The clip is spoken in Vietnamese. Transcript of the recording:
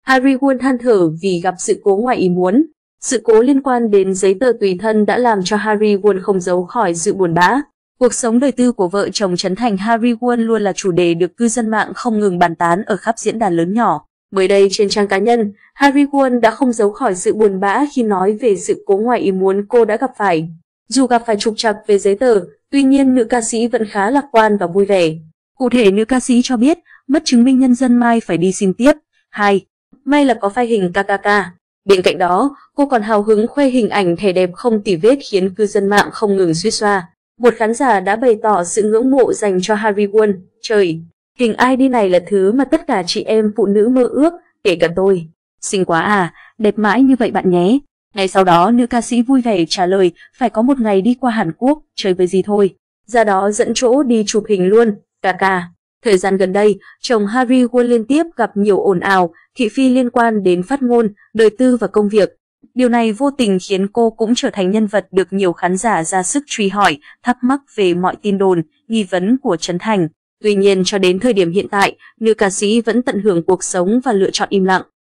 Harry Won than thở vì gặp sự cố ngoài ý muốn. Sự cố liên quan đến giấy tờ tùy thân đã làm cho Harry Won không giấu khỏi sự buồn bã. Cuộc sống đời tư của vợ chồng Trấn Thành Harry Won luôn là chủ đề được cư dân mạng không ngừng bàn tán ở khắp diễn đàn lớn nhỏ. Mới đây trên trang cá nhân, Harry Won đã không giấu khỏi sự buồn bã khi nói về sự cố ngoài ý muốn cô đã gặp phải. Dù gặp phải trục trặc về giấy tờ, tuy nhiên nữ ca sĩ vẫn khá lạc quan và vui vẻ. Cụ thể, nữ ca sĩ cho biết mất chứng minh nhân dân mai phải đi xin tiếp. 2. May là có file hình KKK. Bên cạnh đó, cô còn hào hứng khoe hình ảnh thẻ đẹp không tì vết khiến cư dân mạng không ngừng suýt xoa. Một khán giả đã bày tỏ sự ngưỡng mộ dành cho Harry Won. Trời, hình ID này là thứ mà tất cả chị em phụ nữ mơ ước, kể cả tôi. Xinh quá à, đẹp mãi như vậy bạn nhé. Ngay sau đó, nữ ca sĩ vui vẻ trả lời phải có một ngày đi qua Hàn Quốc, chơi với gì thôi. Ra đó dẫn chỗ đi chụp hình luôn, Kaka. Thời gian gần đây, chồng Harry Won liên tiếp gặp nhiều ồn ào, thị phi liên quan đến phát ngôn, đời tư và công việc. Điều này vô tình khiến cô cũng trở thành nhân vật được nhiều khán giả ra sức truy hỏi, thắc mắc về mọi tin đồn, nghi vấn của Trấn Thành. Tuy nhiên cho đến thời điểm hiện tại, nữ ca sĩ vẫn tận hưởng cuộc sống và lựa chọn im lặng.